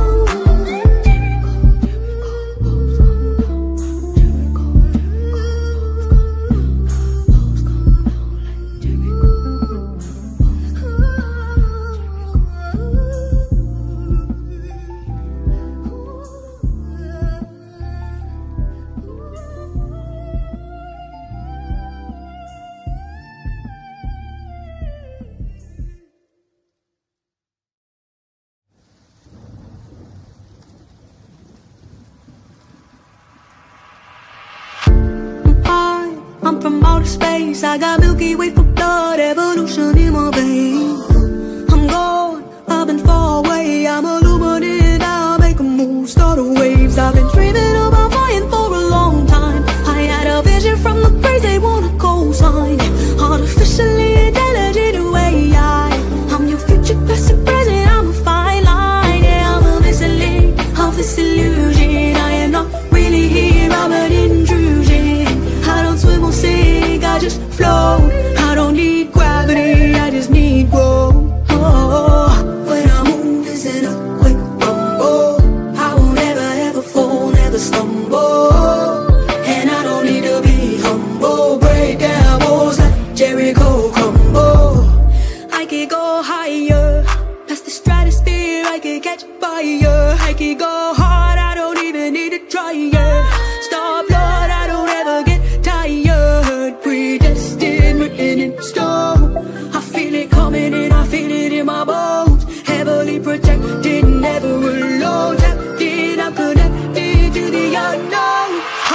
I'm from outer space, I got Milky Way for blood, evolution in my veins. I'm gone, I've been far away, I'm a lumineer now, make a move, start the waves. I've been dreaming about flying for a long time. I had a vision from the praise they wanna co-sign. Artificially intelligent way, I'm your future, past and present, I'm a fine line. Yeah, I'm a missing link of this illusion. I am not really here, I'm an intrusion. I don't swim or sink, I just float. I don't need gravity, I just need growth. When I move, it's an earthquake rumble. I won't ever fall, never stumble. And I don't need to be humble. Break down walls like Jericho crumble. I could go higher, past the stratosphere, I could catch fire. I could go hard, I don't even need to try it. Star blood, I don't ever get tired. Predestined, written in stone. I feel it coming and I feel it in my bones. Heavily protected, never alone. Tapped in, I'm connected to the unknown.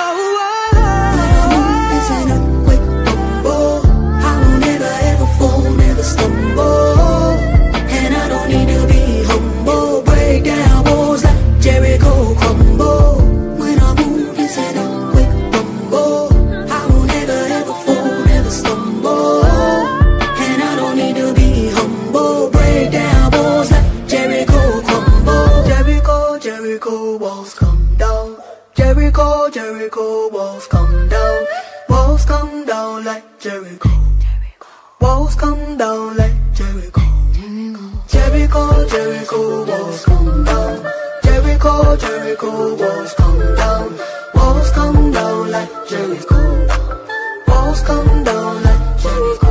It's an earthquake rumble. I won't ever fall, never stumble. And I don't need to be humble. Break down walls like Jericho crumble. When I move, it's an earthquake rumble. I won't ever fall, never stumble. And I don't need to be humble. Break down walls like Jericho crumble. Jericho, Jericho walls come down. Jericho, Jericho walls come down. Walls come down like Jericho. Walls come down like Jericho. Jericho, Jericho walls come down. Jericho, Jericho walls come down. Walls come down like Jericho. Walls come down like Jericho.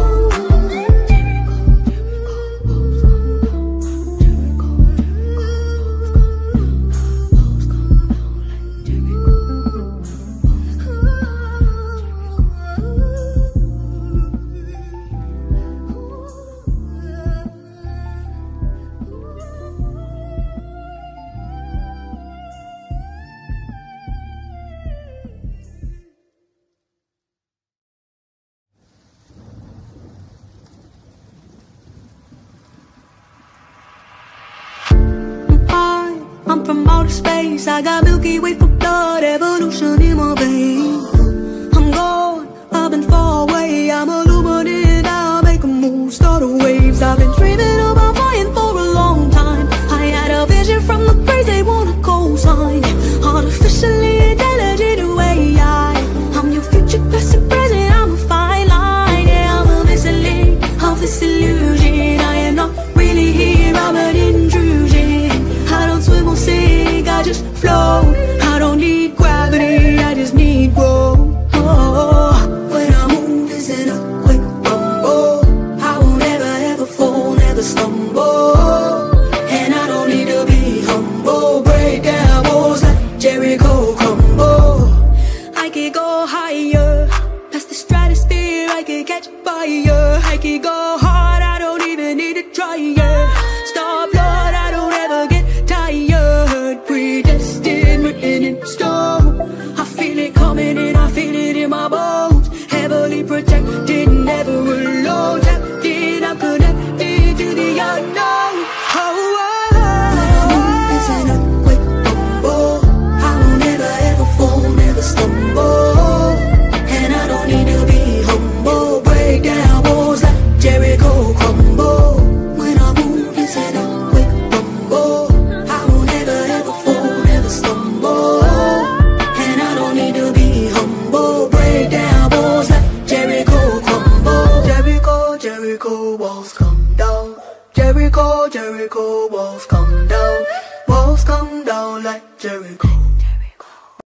I'm from outer space, I got Milky Way for blood, evolution in my veins. I'm gone, I've been far away, I'm a lumineer now, make a move, start the waves. I've been dreaming about flying for a long time. I had a vision from the praise they wanna co-sign. Artificially intelligent way, I'm your future, past and present, I'm a fine line. Yeah, I'm a missing link of this illusion. I am not really here, I'm an intrusion. I don't swim or sink, I just float. I don't go crumble. I could go higher, past the stratosphere, I could catch fire. I could go hard, I don't even need to try, yeah.